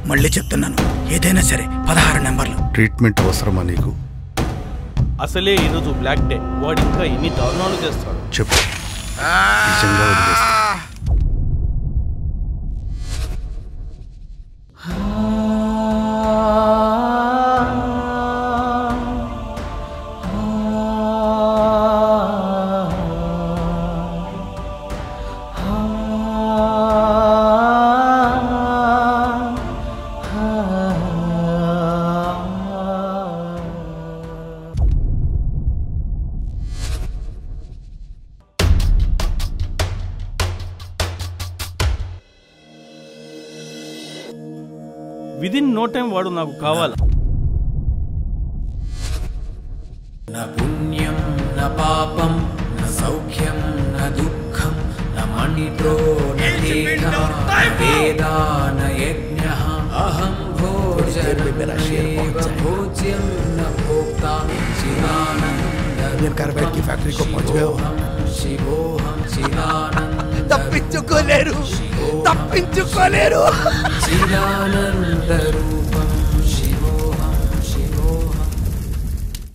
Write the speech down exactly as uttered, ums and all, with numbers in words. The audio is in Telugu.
మళ్ళీ చెప్తున్నాను, ఏదైనా సరే పదహారు నెంబర్లు. ట్రీట్మెంట్ అవసరమా నీకు? అసలే ఈరోజు బ్లాక్ డే, వాడు ఇంకా ఎన్ని దారుణాలు చేస్తాడు చెప్పు. నిజంగా వదిలేస్తా. విదిన్ నో టైం వాడు నాకు కావాలి. न पुण्यं न पापं न सौख्यं न दुःखं न मणिद्रो न देहा न वेदा न यज्ञः अहं भोजनमेव भोज्यं न भोक्ता चिदानन्दरूपं कार्बाइड की फैक्ट्री को पहुंच गए हो. शिवोऽहं चिदानन्दरूपं తప్పించుకోలేరు తప్పించుకోలేరు चिदानन्दरूपं